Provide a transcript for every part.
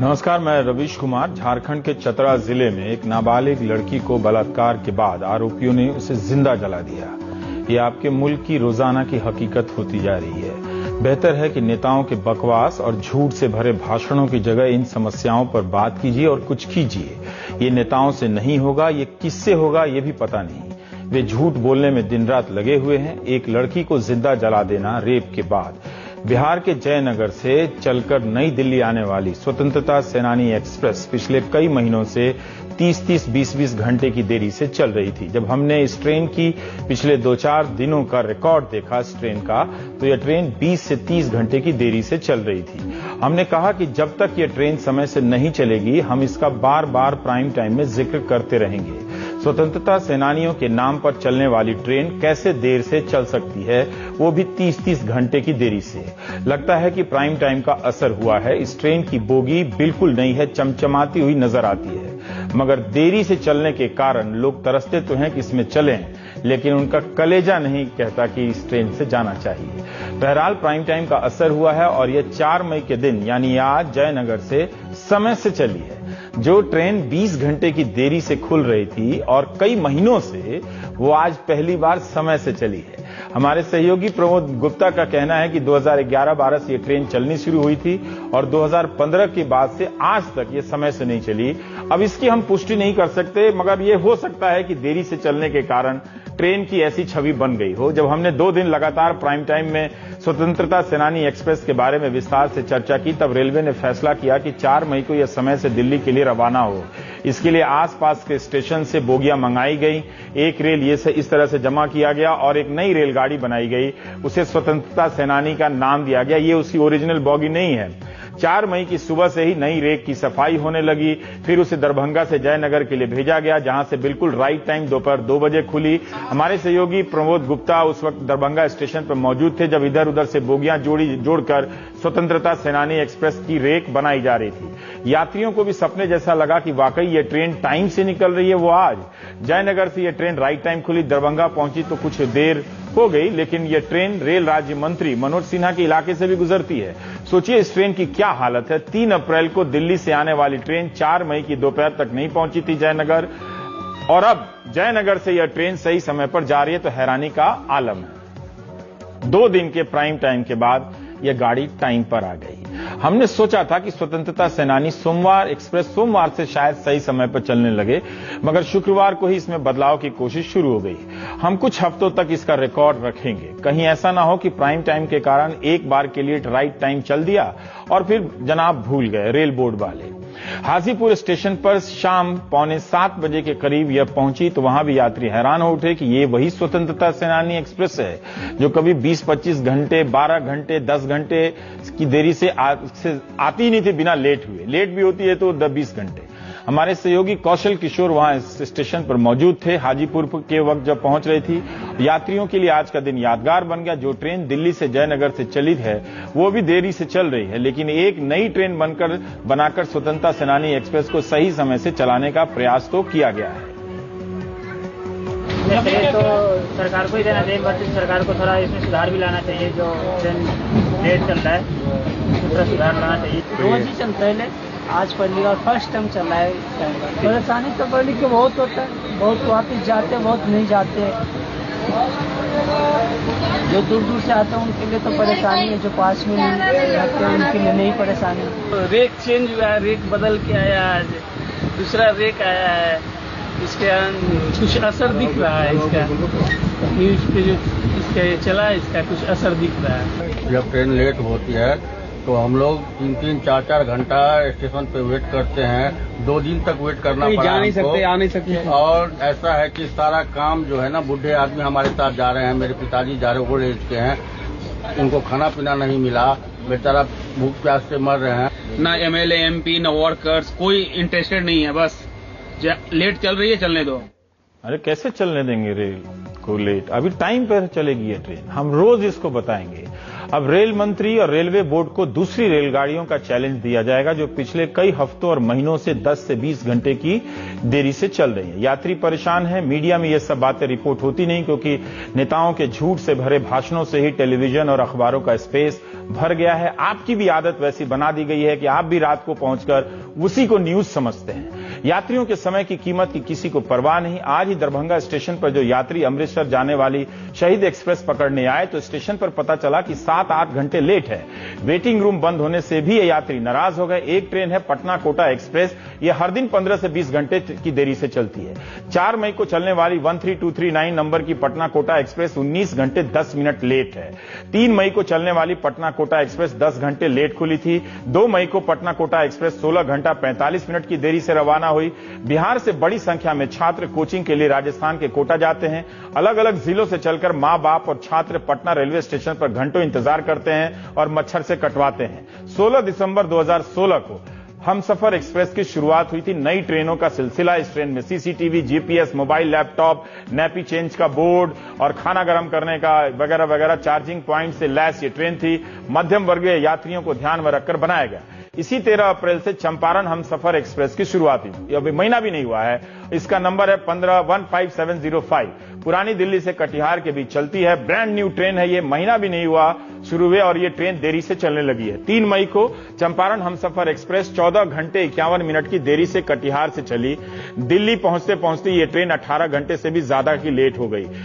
नमस्कार, मैं रवीश कुमार। झारखंड के चतरा जिले में एक नाबालिग लड़की को बलात्कार के बाद आरोपियों ने उसे जिंदा जला दिया। ये आपके मुल्क की रोजाना की हकीकत होती जा रही है। बेहतर है कि नेताओं के बकवास और झूठ से भरे भाषणों की जगह इन समस्याओं पर बात कीजिए और कुछ कीजिए। ये नेताओं से नहीं होगा, ये किससे होगा ये भी पता नहीं। वे झूठ बोलने में दिन रात लगे हुए हैं। एक लड़की को जिंदा जला देना रेप के बाद। बिहार के जयनगर से चलकर नई दिल्ली आने वाली स्वतंत्रता सेनानी एक्सप्रेस पिछले कई महीनों से 30-30, 20-20 घंटे की देरी से चल रही थी। जब हमने इस ट्रेन की पिछले 2-4 दिनों का रिकॉर्ड देखा इस ट्रेन का, तो यह ट्रेन 20 से 30 घंटे की देरी से चल रही थी। हमने कहा कि जब तक यह ट्रेन समय से नहीं चलेगी, हम इसका बार बार प्राइम टाइम में जिक्र करते रहेंगे। स्वतंत्रता सेनानियों के नाम पर चलने वाली ट्रेन कैसे देर से चल सकती है, वो भी 30-30 घंटे की देरी से। लगता है कि प्राइम टाइम का असर हुआ है। इस ट्रेन की बोगी बिल्कुल नई है, चमचमाती हुई नजर आती है, मगर देरी से चलने के कारण लोग तरसते तो हैं कि इसमें चलें, लेकिन उनका कलेजा नहीं कहता कि इस ट्रेन से जाना चाहिए। बहरहाल प्राइम टाइम का असर हुआ है और यह 4 मई के दिन यानी आज जयनगर से समय से चली है। जो ट्रेन 20 घंटे की देरी से खुल रही थी और कई महीनों से, वो आज पहली बार समय से चली है। हमारे सहयोगी प्रमोद गुप्ता का कहना है कि 2011-12 से ये ट्रेन चलनी शुरू हुई थी और 2015 के बाद से आज तक ये समय से नहीं चली। अब इसकी हम पुष्टि नहीं कर सकते, मगर ये हो सकता है कि देरी से चलने के कारण ट्रेन की ऐसी छवि बन गई हो। जब हमने 2 दिन लगातार प्राइम टाइम में स्वतंत्रता सेनानी एक्सप्रेस के बारे में विस्तार से चर्चा की, तब रेलवे ने फैसला किया कि 4 मई को यह समय से दिल्ली के लिए रवाना हो। इसके लिए आसपास के स्टेशन से बोगियां मंगाई गई, एक रेल ये से इस तरह से जमा किया गया और एक नई रेलगाड़ी बनाई गई, उसे स्वतंत्रता सेनानी का नाम दिया गया। ये उसकी ओरिजिनल बोगी नहीं है। 4 मई की सुबह से ही नई रेक की सफाई होने लगी, फिर उसे दरभंगा से जयनगर के लिए भेजा गया, जहां से बिल्कुल राइट टाइम दोपहर 2 बजे खुली। हमारे सहयोगी प्रमोद गुप्ता उस वक्त दरभंगा स्टेशन पर मौजूद थे, जब इधर उधर से बोगियां जोड़कर स्वतंत्रता सेनानी एक्सप्रेस की रेक बनाई जा रही थी। यात्रियों को भी सपने जैसा लगा कि वाकई ये ट्रेन टाइम से निकल रही है। वो आज जयनगर से ये ट्रेन राइट टाइम खुली, दरभंगा पहुंची तो कुछ देर हो गई, लेकिन यह ट्रेन रेल राज्य मंत्री मनोज सिन्हा के इलाके से भी गुजरती है। सोचिए इस ट्रेन की क्या हालत है। 3 अप्रैल को दिल्ली से आने वाली ट्रेन 4 मई की दोपहर तक नहीं पहुंची थी जयनगर, और अब जयनगर से यह ट्रेन सही समय पर जा रही है, तो हैरानी का आलम है। 2 दिन के प्राइम टाइम के बाद यह गाड़ी टाइम पर आ गई। हमने सोचा था कि स्वतंत्रता सेनानी सोमवार एक्सप्रेस सोमवार से शायद सही समय पर चलने लगे, मगर शुक्रवार को ही इसमें बदलाव की कोशिश शुरू हो गई। हम कुछ हफ्तों तक इसका रिकॉर्ड रखेंगे। कहीं ऐसा ना हो कि प्राइम टाइम के कारण एक बार के लिए राइट टाइम चल दिया और फिर जनाब भूल गए रेल बोर्ड वाले। हाजीपुर स्टेशन पर शाम 6:45 बजे के करीब यह पहुंची, तो वहां भी यात्री हैरान हो उठे कि ये वही स्वतंत्रता सेनानी एक्सप्रेस है जो कभी 20-25 घंटे, 12 घंटे, 10 घंटे की देरी से आती नहीं थी बिना लेट हुए। लेट भी होती है तो 20 घंटे। हमारे सहयोगी कौशल किशोर वहां स्टेशन पर मौजूद थे हाजीपुर के वक्त जब पहुंच रही थी। यात्रियों के लिए आज का दिन यादगार बन गया। जो ट्रेन दिल्ली से जयनगर से चली है वो भी देरी से चल रही है, लेकिन एक नई ट्रेन बनाकर स्वतंत्रता सेनानी एक्सप्रेस को सही समय से चलाने का प्रयास तो किया गया है। तो सरकार को ही देना चाहिए, बट सरकार को थोड़ा इसमें सुधार भी लाना चाहिए। जो ट्रेन लेट चल रहा है थोड़ा सुधार लाना चाहिए। रोज ही चलता है, आज पहली बार फर्स्ट टाइम चल रहा है। परेशानी तो पब्लिक को बहुत होता है, बहुत वापिस जाते हैं, बहुत नहीं जाते हैं। जो दूर दूर से आते हैं उनके लिए तो परेशानी है, जो पास में नहीं जाते हैं उनके लिए नहीं परेशानी। रेक चेंज हुआ है, रेक बदल के आया, आज दूसरा रेक आया है। इसके कुछ असर दिख रहा है, इसका न्यूज पे जो इसका चला है इसका कुछ असर दिख रहा है। जब ट्रेन लेट होती है तो हम लोग 3-3, 4-4 घंटा स्टेशन पे वेट करते हैं। 2 दिन तक वेट करना पड़ा, जा नहीं सकते, आ नहीं सकते। और ऐसा है कि सारा काम जो है ना, बूढ़े आदमी हमारे साथ जा रहे हैं, मेरे पिताजी जा रहे, ओल्ड एज के हैं, उनको खाना पीना नहीं मिला, बेचारा भूख प्यास से मर रहे हैं। ना MLA MP ना वर्कर्स कोई इंटरेस्टेड नहीं है, बस लेट चल रही है चलने दो। अरे कैसे चलने देंगे रेल को लेट? अभी टाइम पर चलेगी ये ट्रेन, हम रोज इसको बताएंगे। अब रेल मंत्री और रेलवे बोर्ड को दूसरी रेलगाड़ियों का चैलेंज दिया जाएगा जो पिछले कई हफ्तों और महीनों से 10 से 20 घंटे की देरी से चल रही है। यात्री परेशान हैं। मीडिया में ये सब बातें रिपोर्ट होती नहीं क्योंकि नेताओं के झूठ से भरे भाषणों से ही टेलीविजन और अखबारों का स्पेस भर गया है। आपकी भी आदत वैसी बना दी गई है कि आप भी रात को पहुंचकर उसी को न्यूज समझते हैं। यात्रियों के समय की कीमत की किसी को परवाह नहीं। आज ही दरभंगा स्टेशन पर जो यात्री अमृतसर जाने वाली शहीद एक्सप्रेस पकड़ने आए तो स्टेशन पर पता चला कि 7-8 घंटे लेट है। वेटिंग रूम बंद होने से भी ये यात्री नाराज हो गए। एक ट्रेन है पटना कोटा एक्सप्रेस, ये हर दिन 15 से 20 घंटे की देरी से चलती है। 4 मई को चलने वाली 13239 नंबर की पटना कोटा एक्सप्रेस 19 घंटे 10 मिनट लेट है। 3 मई को चलने वाली पटना कोटा एक्सप्रेस 10 घंटे लेट खुली थी। 2 मई को पटना कोटा एक्सप्रेस 16 घंटा 45 मिनट की देरी से रवाना हुई। बिहार से बड़ी संख्या में छात्र कोचिंग के लिए राजस्थान के कोटा जाते हैं। अलग अलग जिलों से चलकर मां बाप और छात्र पटना रेलवे स्टेशन पर घंटों इंतजार करते हैं और मच्छर से कटवाते हैं। 16 दिसंबर 2016 को हमसफर एक्सप्रेस की शुरुआत हुई थी। नई ट्रेनों का सिलसिला। इस ट्रेन में CCTV, GPS, mobile, laptop, nappy change का बोर्ड और खाना गर्म करने का वगैरह वगैरह चार्जिंग प्वाइंट से लैस ये ट्रेन थी। मध्यम वर्गीय यात्रियों को ध्यान में रखकर बनाया गया। इसी 13 अप्रैल से चंपारण हमसफर एक्सप्रेस की शुरुआत हुई। अभी महीना भी नहीं हुआ है। इसका नंबर है 15705। पुरानी दिल्ली से कटिहार के बीच चलती है। ब्रांड न्यू ट्रेन है। ये महीना भी नहीं हुआ शुरू हुए और ये ट्रेन देरी से चलने लगी है। 3 मई को चंपारण हमसफर एक्सप्रेस 14 घंटे 51 मिनट की देरी से कटिहार से चली। दिल्ली पहुंचते पहुंचते ये ट्रेन 18 घंटे से भी ज्यादा की लेट हो गई।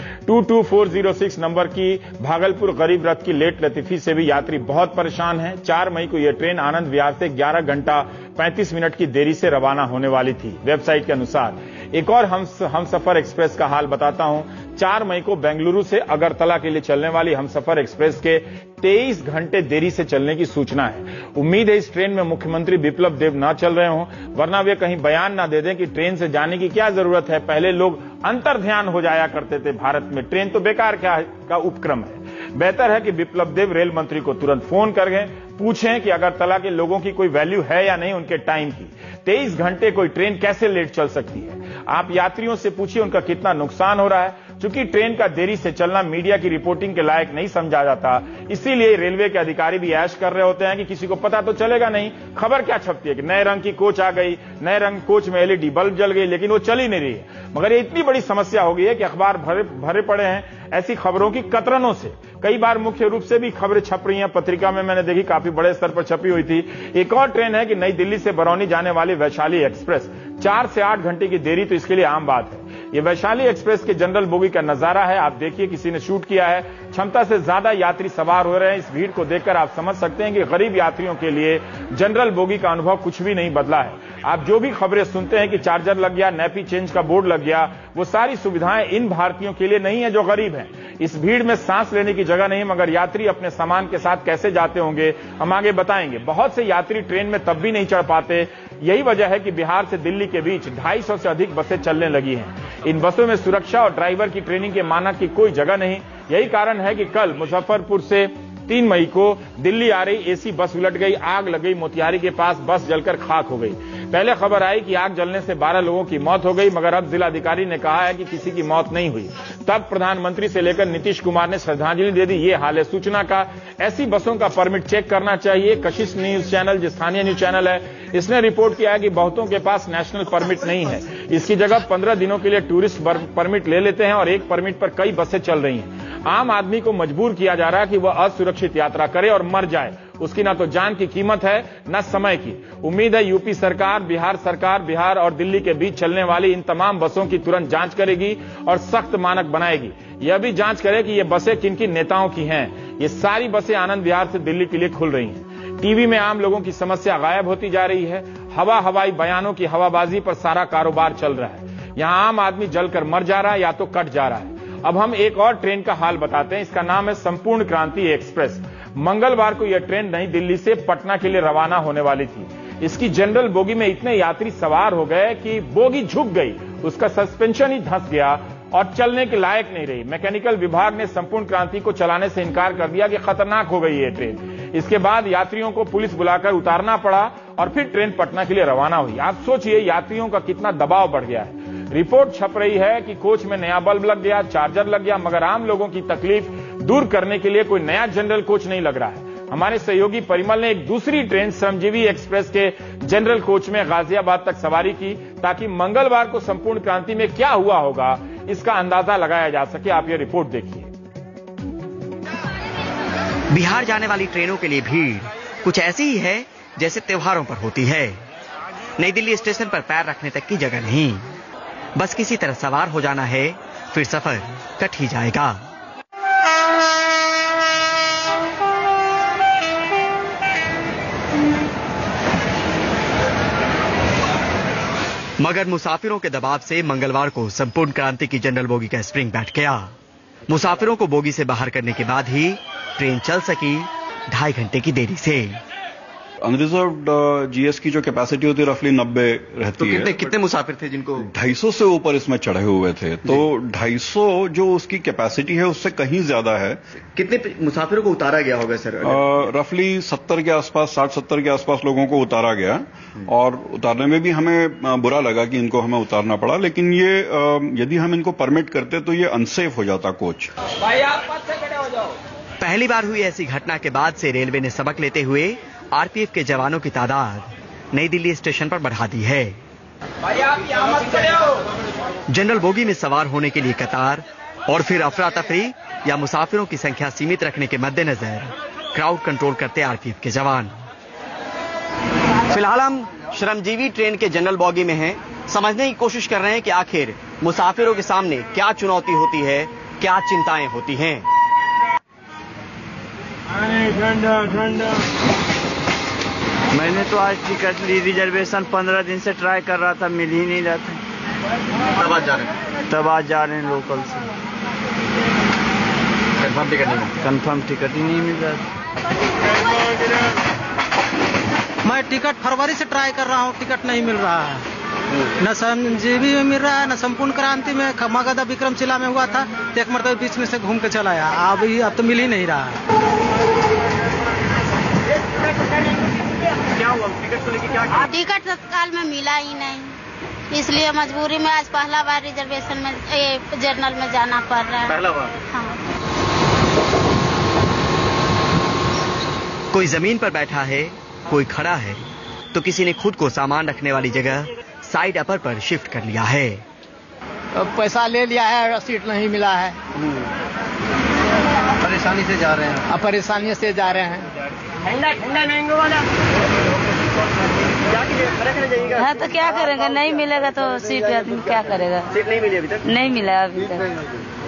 22406 नंबर की भागलपुर गरीब रथ की लेट लतीफी से भी यात्री बहुत परेशान हैं। 4 मई को यह ट्रेन आनंद विहार से 11 घंटा 35 मिनट की देरी से रवाना होने वाली थी वेबसाइट के अनुसार। एक और हमसफर एक्सप्रेस का हाल बताता हूं। 4 मई को बेंगलुरु से अगरतला के लिए चलने वाली हमसफर एक्सप्रेस के 23 घंटे देरी से चलने की सूचना है। उम्मीद है इस ट्रेन में मुख्यमंत्री बिप्लब देब न चल रहे हों, वरना वे कहीं बयान न दे दें कि ट्रेन से जाने की क्या जरूरत है। पहले लोग अंतर्ध्यान हो जाया करते थे भारत में, ट्रेन तो बेकार का उपक्रम है। बेहतर है कि बिप्लब देब रेल मंत्री को तुरंत फोन करके पूछें कि अगरतला के लोगों की कोई वैल्यू है या नहीं उनके टाइम की। 23 घंटे कोई ट्रेन कैसे लेट चल सकती है? आप यात्रियों से पूछिए उनका कितना नुकसान हो रहा है। चूंकि ट्रेन का देरी से चलना मीडिया की रिपोर्टिंग के लायक नहीं समझा जाता, इसीलिए रेलवे के अधिकारी भी ऐश कर रहे होते हैं कि किसी को पता तो चलेगा नहीं। खबर क्या छपती है कि नए रंग की कोच आ गई, नए रंग कोच में एलईडी बल्ब जल गई, लेकिन वो चल ही नहीं रही है। मगर ये इतनी बड़ी समस्या हो गई है कि अखबार भरे पड़े हैं ऐसी खबरों की कतरनों से। कई बार मुख्य रूप से भी खबरें छप रही हैं। पत्रिका में मैंने देखी काफी बड़े स्तर पर छपी हुई थी। एक और ट्रेन है कि नई दिल्ली से बरौनी जाने वाली वैशाली एक्सप्रेस 4 से 8 घंटे की देरी तो इसके लिए आम बात है। ये वैशाली एक्सप्रेस के जनरल बोगी का नजारा है। आप देखिए, किसी ने शूट किया है। क्षमता से ज्यादा यात्री सवार हो रहे हैं। इस भीड़ को देखकर आप समझ सकते हैं कि गरीब यात्रियों के लिए जनरल बोगी का अनुभव कुछ भी नहीं बदला है। आप जो भी खबरें सुनते हैं कि चार्जर लग गया, नैपी चेंज का बोर्ड लग गया, वो सारी सुविधाएं इन भारतीयों के लिए नहीं है जो गरीब हैं। इस भीड़ में सांस लेने की जगह नहीं, मगर यात्री अपने सामान के साथ कैसे जाते होंगे हम आगे बताएंगे। बहुत से यात्री ट्रेन में तब भी नहीं चढ़ पाते। यही वजह है कि बिहार से दिल्ली के बीच 250 से अधिक बसें चलने लगी हैं। इन बसों में सुरक्षा और ड्राइवर की ट्रेनिंग के मानक की कोई जगह नहीं। यही कारण है कि कल मुजफ्फरपुर से 3 मई को दिल्ली आ रही एसी बस उलट गई, आग लग गई। मोतिहारी के पास बस जलकर खाक हो गई। पहले खबर आई कि आग जलने से 12 लोगों की मौत हो गई, मगर अब जिलाधिकारी ने कहा है कि किसी की मौत नहीं हुई। तब प्रधानमंत्री से लेकर नीतीश कुमार ने श्रद्धांजलि दे दी। ये हाल है सूचना का। ऐसी बसों का परमिट चेक करना चाहिए। कशिश न्यूज चैनल, जो स्थानीय न्यूज चैनल है, इसने रिपोर्ट किया है कि बहुतों के पास नेशनल परमिट नहीं है। इसकी जगह 15 दिनों के लिए टूरिस्ट परमिट ले लेते हैं और एक परमिट पर कई बसें चल रही हैं। आम आदमी को मजबूर किया जा रहा है कि वह असुरक्षित यात्रा करे और मर जाए। उसकी ना तो जान की कीमत है, न समय की। उम्मीद है यूपी सरकार, बिहार और दिल्ली के बीच चलने वाली इन तमाम बसों की तुरंत जांच करेगी और सख्त मानक बनाएगी। यह भी जांच करे कि ये बसें किन किन नेताओं की हैं। ये सारी बसें आनंद विहार से दिल्ली के लिए खुल रही हैं। टीवी में आम लोगों की समस्या गायब होती जा रही है। हवाई बयानों की हवाबाजी पर सारा कारोबार चल रहा है। यहां आम आदमी जलकर मर जा रहा है या तो कट जा रहा है। अब हम एक और ट्रेन का हाल बताते हैं। इसका नाम है संपूर्ण क्रांति एक्सप्रेस। मंगलवार को यह ट्रेन नई दिल्ली से पटना के लिए रवाना होने वाली थी। इसकी जनरल बोगी में इतने यात्री सवार हो गए कि बोगी झुक गई, उसका सस्पेंशन ही धंस गया और चलने के लायक नहीं रही। मैकेनिकल विभाग ने संपूर्ण क्रांति को चलाने से इनकार कर दिया कि खतरनाक हो गई ये ट्रेन। इसके बाद यात्रियों को पुलिस बुलाकर उतारना पड़ा और फिर ट्रेन पटना के लिए रवाना हुई। आप सोचिए यात्रियों का कितना दबाव बढ़ गया है। रिपोर्ट छप रही है कि कोच में नया बल्ब लग गया, चार्जर लग गया, मगर आम लोगों की तकलीफ दूर करने के लिए कोई नया जनरल कोच नहीं लग रहा है। हमारे सहयोगी परिमल ने एक दूसरी ट्रेन श्रमजीवी एक्सप्रेस के जनरल कोच में गाजियाबाद तक सवारी की, ताकि मंगलवार को संपूर्ण क्रांति में क्या हुआ होगा इसका अंदाजा लगाया जा सके। आप ये रिपोर्ट देखिए। बिहार जाने वाली ट्रेनों के लिए भीड़ कुछ ऐसी ही है जैसे त्योहारों पर होती है। नई दिल्ली स्टेशन पर पैर रखने तक की जगह नहीं, बस किसी तरह सवार हो जाना है, फिर सफर कट ही जाएगा। मगर मुसाफिरों के दबाव से मंगलवार को संपूर्ण क्रांति की जनरल बोगी का स्प्रिंग बैठ गया। मुसाफिरों को बोगी से बाहर करने के बाद ही ट्रेन चल सकी 2.5 घंटे की देरी से। अनरिजर्व्ड जीएस की जो कैपेसिटी होती है रफली 90 रहती है। तो कितने मुसाफिर थे जिनको 250 से ऊपर इसमें चढ़े हुए थे, तो 250 जो उसकी कैपेसिटी है उससे कहीं ज्यादा है। कितने मुसाफिरों को उतारा गया होगा सर? रफली 70 के आसपास, 60-70 के आसपास लोगों को उतारा गया, और उतारने में भी हमें बुरा लगा कि इनको हमें उतारना पड़ा, लेकिन ये यदि हम इनको परमिट करते तो ये अनसेफ हो जाता कोच। भाई आप पद से खड़े हो जाओ। पहली बार हुई ऐसी घटना के बाद से रेलवे ने सबक लेते हुए आरपीएफ के जवानों की तादाद नई दिल्ली स्टेशन पर बढ़ा दी है। भाई आप यहाँ मत खड़े हो। जनरल बोगी में सवार होने के लिए कतार और फिर अफरा तफरी या मुसाफिरों की संख्या सीमित रखने के मद्देनजर क्राउड कंट्रोल करते आरपीएफ के जवान। फिलहाल हम श्रमजीवी ट्रेन के जनरल बोगी में हैं, समझने की कोशिश कर रहे हैं कि आखिर मुसाफिरों के सामने क्या चुनौती होती है, क्या चिंताएं होती हैं। ठंडा ठंडा। मैंने तो आज टिकट ली, रिजर्वेशन 15 दिन से ट्राई कर रहा था, मिल ही नहीं रहा था। तब आज जा रहे हैं? तब आज जा रहे हैं लोकल से। कंफर्म टिकट नहीं? कंफर्म टिकट ही नहीं मिल रहा था। मैं टिकट फरवरी से ट्राई कर रहा हूँ, टिकट नहीं मिल रहा है। न संजीवी में मिल रहा है, न संपूर्ण क्रांति में। खमागदा विक्रमशिला में हुआ था, तो एक मरतबा बीच में से घूम के चला आया। अब तो मिल ही नहीं रहा है। क्या हुआ टिकट को लेके? क्या टिकट तत्काल में मिला ही नहीं, इसलिए मजबूरी में आज पहला बार रिजर्वेशन में जर्नल में जाना पड़ रहा है। पहला बार? हाँ। कोई जमीन पर बैठा है, कोई खड़ा है, तो किसी ने खुद को सामान रखने वाली जगह साइड अपर पर शिफ्ट कर लिया है। अब पैसा ले लिया है, सीट नहीं मिला है। परेशानी से जा रहे हैं? अब परेशानी से जा रहे हैं। ठंडा ठंडा मैंगो वाला। हाँ तो क्या करेंगे, नहीं मिलेगा तो सीट आदमी क्या करेगा। सीट नहीं मिली अभी तक? नहीं मिला अभी तक।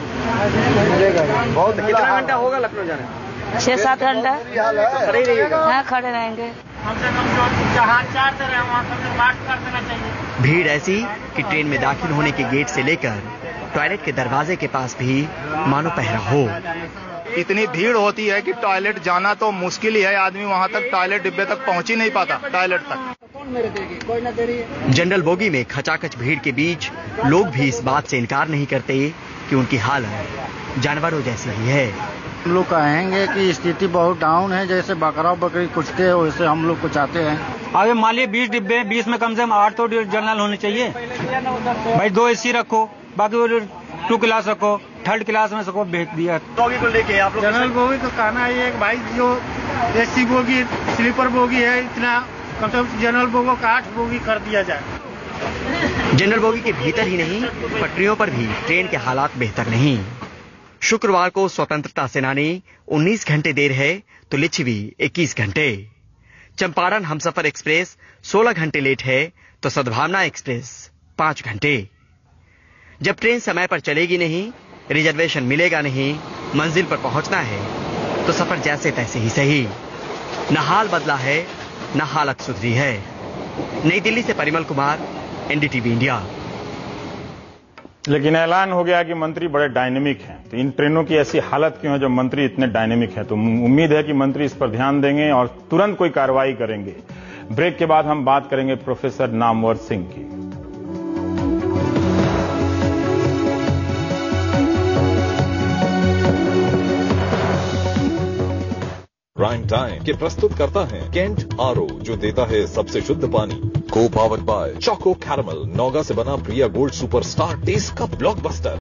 बहुत कितना घंटा होगा लखनऊ जाने? 6-7 घंटा खड़े ही रहिएगा? हाँ खड़े रहेंगे। कम से कम जो जहाँ चार तरह है वहाँ कम से मास्क कर देना चाहिए। भीड़ ऐसी कि ट्रेन में दाखिल होने के गेट से लेकर टॉयलेट के दरवाजे के पास भी मानो पहरा हो। इतनी भीड़ होती है कि टॉयलेट जाना तो मुश्किल ही है, आदमी वहाँ तक टॉयलेट डिब्बे तक पहुँच ही नहीं पाता टॉयलेट तक। जनरल बोगी में खचाखच भीड़ के बीच लोग भी इस बात से इनकार नहीं करते कि उनकी हालत जानवरों जैसी ही है। हम लोग कहेंगे कि स्थिति बहुत डाउन है, जैसे बकरा बकरी कुछते हैं वैसे हम लोग को चाहते हैं। अभी मान लीजिए 20 डिब्बे, 20 में कम से कम 8 तो जनरल होने चाहिए भाई। 2 एसी रखो, बाकी 2 क्लास रखो, 3rd क्लास में सबको भेज दिया। बोगी को लेके आप लोग जनरल बोगी तो कहना है भाई, जो एसी बोगी स्लीपर बोगी है, इतना कम से कम जनरल बोगी का 8 बोगी कर दिया जाए। जनरल बोगी के भीतर ही नहीं, पटरियों पर भी ट्रेन के हालात बेहतर नहीं। शुक्रवार को स्वतंत्रता सेनानी 19 घंटे देर है तो लिच्छवी 21 घंटे। चंपारण हमसफर एक्सप्रेस 16 घंटे लेट है तो सद्भावना एक्सप्रेस 5 घंटे। जब ट्रेन समय पर चलेगी नहीं, रिजर्वेशन मिलेगा नहीं, मंजिल पर पहुंचना है तो सफर जैसे तैसे ही सही। न हाल बदला है, न हालत सुधरी है। नई दिल्ली से परिमल कुमार, एनडीटीवी इंडिया। लेकिन ऐलान हो गया कि मंत्री बड़े डायनेमिक हैं, तो इन ट्रेनों की ऐसी हालत क्यों है जब मंत्री इतने डायनेमिक हैं? तो उम्मीद है कि मंत्री इस पर ध्यान देंगे और तुरंत कोई कार्रवाई करेंगे। ब्रेक के बाद हम बात करेंगे प्रोफेसर नामवर सिंह की। प्राइम टाइम के प्रस्तुत करता है कैंट आरओ, जो देता है सबसे शुद्ध पानी। Co powered by choco caramel, nougat से बना प्रिया गोल्ड सुपरस्टार टेस्ट का ब्लॉकबस्टर।